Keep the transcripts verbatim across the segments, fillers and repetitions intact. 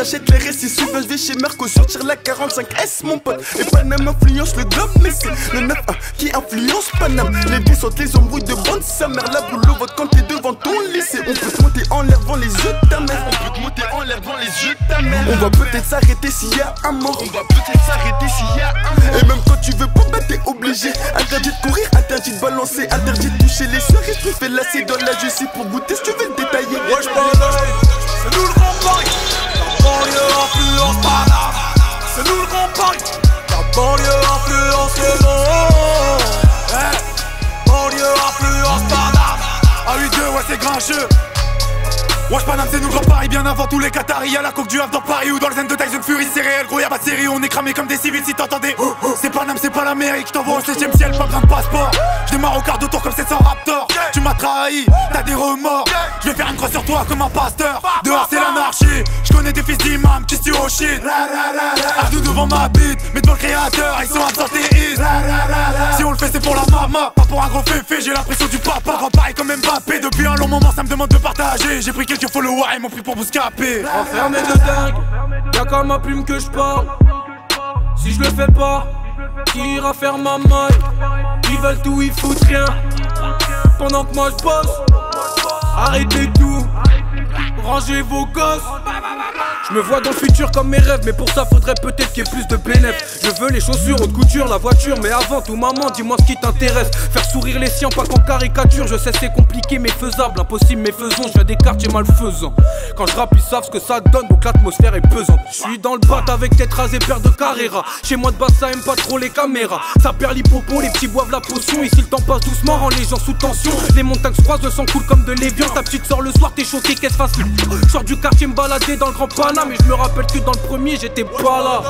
j'achète les récits. Souvent je vais chez Merco sortir la quarante-cinq S mon pote. Et Paname influence le globe, mais c'est le neuf un qui influence Paname. Les dés sautent, les embrouilles de bande, sa mère la boulot vote quand t'es devant ton lycée. On peut te monter en l'air devant les yeux de ta mère. On peut te monter en l'air devant les yeux de ta mère. On va peut-être s'arrêter s'il y a un mort. On va peut-être s'arrêter s'il y a un mort. Et même quand tu veux pas, bah t'es obligé. Interdit de courir, interdit de balancer, interdit de toucher les soeurs. Et tu fais lasser dans la justice pour goûter si tu veux le détailler. Wesh Paname, c'est nous le Grand Paris. La banlieue influence Paname. C'est nous le Grand Paris. La banlieue influence le monde. Eh, banlieue influence Paname. A huit deux, ouais c'est grincheux. Wesh Paname c'est nous le Grand Paris, bien avant tous les Qataris. Y'a la coque du Havre dans Paris ou dans le zen de Tyson Fury. C'est réel, gros y'a pas de série, on est cramé comme des civils si t'entendais. C'est Paname, c'est pas l'Amérique, j't'envoie au septième ciel, pas besoin de passeport. J'démarre au quart de tour comme sept cents Raptors. Tu m'as trahi, t'as des remords. J'vais faire une croix sur toi comme un pasteur. Dehors c'est l'anarchie, j'connais des fils d'imam qui se tuent au shit. Ardu devant ma bite, mais devant le créateur, ils sont absentéistes. Si on le fait c'est pour la mama, pas pour un gros féfé, j'ai l'impression du papa. Grand Paris comme Mbappé, depuis un long moment ça me demande de partager. J'ai pris quelques followers et m'ont pris pour vous scaper. Enfermé de dingue, y'a qu'à ma plume que je parle. Si je le fais pas, qui ira faire ma maille? Ils veulent tout, ils foutent rien. Pendant que moi je bosse, arrêtez tout, rangez vos gosses. Je me vois dans le futur comme mes rêves, mais pour ça faudrait peut-être qu'il y ait plus de bénéfices. Je veux les chaussures, haute couture, la voiture, mais avant tout maman dis-moi ce qui t'intéresse. Faire sourire les siens, pas qu'en caricature. Je sais c'est compliqué mais faisable, impossible mais faisons. Je viens des quartiers malfaisants. Quand je rappe ils savent ce que ça donne, donc l'atmosphère est pesante. Je suis dans le bat avec tête rasée, paire de Carrera. Chez moi de base ça aime pas trop les caméras. Ça perd l'hippopon, les petits boivent la potion. Ici le temps passe doucement, rend les gens sous tension. Les montagnes se croisent, le sang coule comme de l'évian. Ta petite sort le soir, t'es choqué, qu'est-ce fasse. Je sors du quartier me balader dans le Grand Paname. Mais je me rappelle que dans le premier j'étais pas là.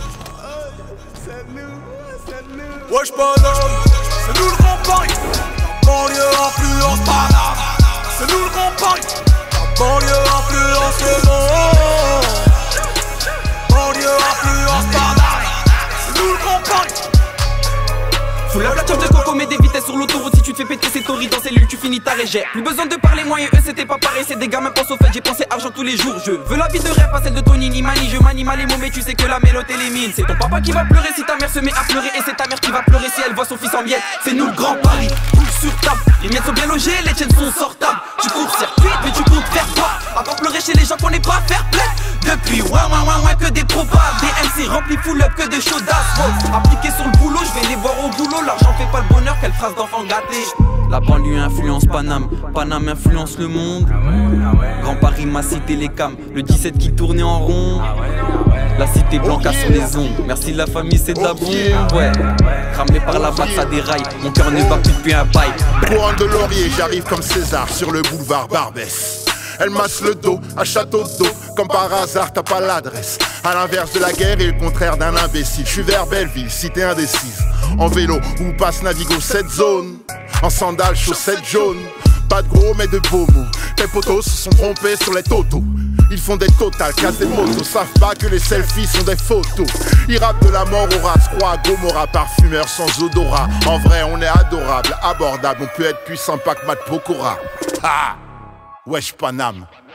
Wesh Paname, c'est nous le Grand Paris. La banlieue influence Paname. C'est nous le Grand Paris. La banlieue influence le monde. Banlieue influence Paname. C'est nous le Grand Paris. Sous la voiture de coco, mets des vitesses sur l'autoroute. Si tu te fais péter ces tories dans cellule, tu finis ta régère. Plus besoin de parler, moi et eux c'était pas pareil. C'est des gamins pensent au fait, j'ai pensé argent tous les jours. Je veux la vie de rêve, pas celle de Tony ni Mani. Je manie mal les mots, mais tu sais que la mélodie élimine. C'est ton papa qui va pleurer si ta mère se met à pleurer. Et c'est ta mère qui va pleurer si elle voit son fils en miettes. C'est nous le Grand Paris, roule sur table. Les miettes sont bien logées, les tiennes sont sortables. Tu cours circuit, mais tu comptes faire quoi? À part pleurer chez les gens qu'on n'est pas fair play. Depuis ouais ouais ouais ouais que des probables. Des M C remplis full up que de chaudasses. Appliqué sur le boulot, je vais les voir au boulot. L'argent fait pas le bonheur, quelle phrase d'enfant gâté. La banlieue influence Paname, Paname influence le monde. Grand Paris, ma cité, les cams, le dix-sept qui tournait en rond. La cité Blanca sur les ondes, merci la famille c'est de la bombe, ouais. Cramé par la vague ça déraille, mon cœur ne bat plus depuis un bail. Couronne de laurier, j'arrive comme César sur le boulevard Barbès. Elle masse le dos à château d'eau, comme par hasard t'as pas l'adresse. À l'inverse de la guerre et le contraire d'un imbécile. Je suis vers Belleville, cité indécise. En vélo ou passe Navigo cette zone. En sandales, chaussettes jaunes. Pas de gros mais de beaux mots. Tes potos se sont trompés sur les totos. Ils font des totales, cassent des motos. Savent pas que les selfies sont des photos. Ils rappent de la mort au ras, croix Gomorrah, parfumeur sans odorat. En vrai on est adorable, abordable. On peut être plus sympa que Matt Pokora. Ah, wesh Paname.